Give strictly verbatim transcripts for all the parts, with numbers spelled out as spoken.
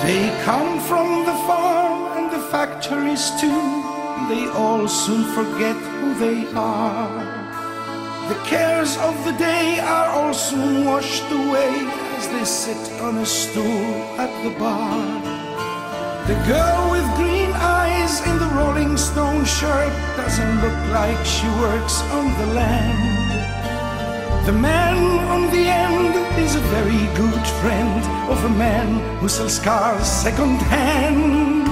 They come from the farm and the factories too. They all soon forget who they are. The cares of the day are all soon washed away as they sit on a stool at the bar. The girl with green eyes in the Rolling Stone shirt doesn't look like she works on the land. The man on the end is a very good friend of a man who sells cars second hand.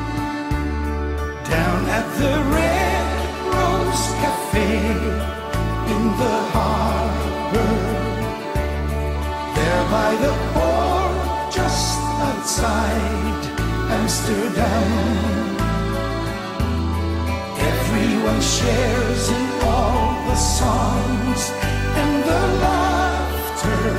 Down at the Red Rose Cafe in the harbor, there by the port just outside Amsterdam, everyone shares in all the songs and the laughter.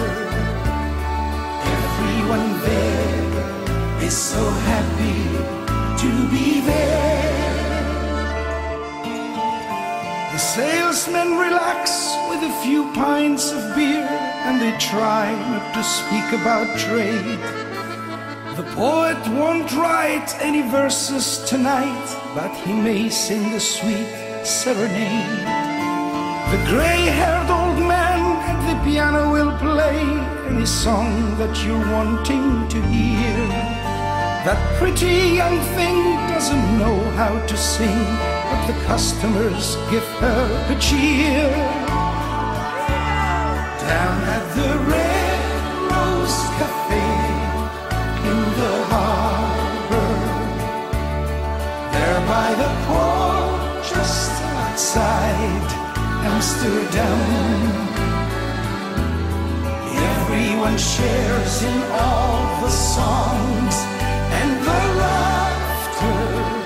Everyone there is so happy to be there. The salesmen relax with a few pints of beer, and they try not to speak about trade. The poet won't write any verses tonight, but he may sing a sweet serenade. The gray-haired old man at the piano will play any song that you're wanting to hear. That pretty young thing doesn't know how to sing, but the customers give her a cheer. Down at the Red Rose Cafe in the harbor, there by the port just outside Amsterdam, everyone shares in all the songs and the laughter.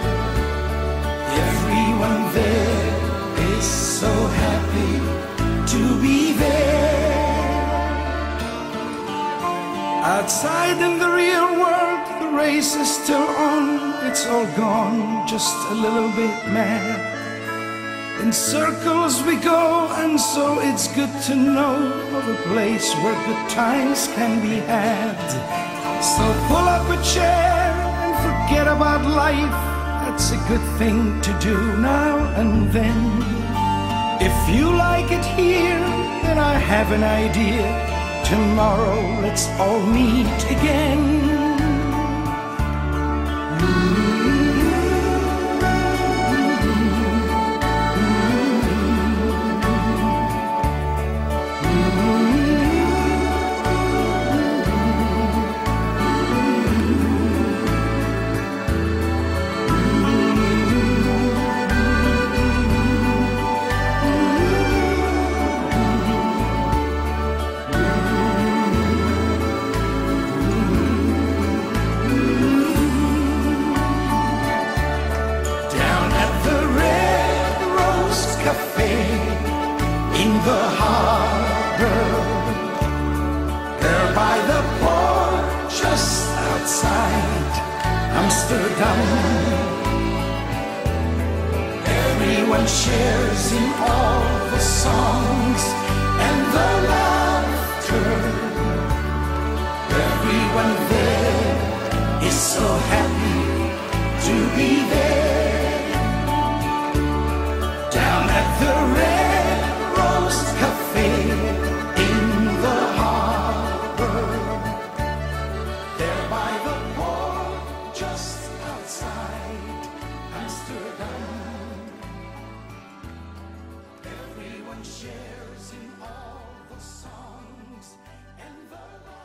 Everyone there is so happy to be there. Outside in the real world, the race is still on. It's all gone, just a little bit mad. In circles we go, and so it's good to know of a place where good times can be had. So pull up a chair and forget about life. That's a good thing to do now and then. If you like it here, then I have an idea. Tomorrow let's all meet again. In the harbor, there by the port just outside Amsterdam, everyone shares in all the songs and the laughter. Everyone there is so happy to be there. Down at the Red Rose Cafe in the harbor, there by the port just outside Amsterdam, everyone shares in all the songs and the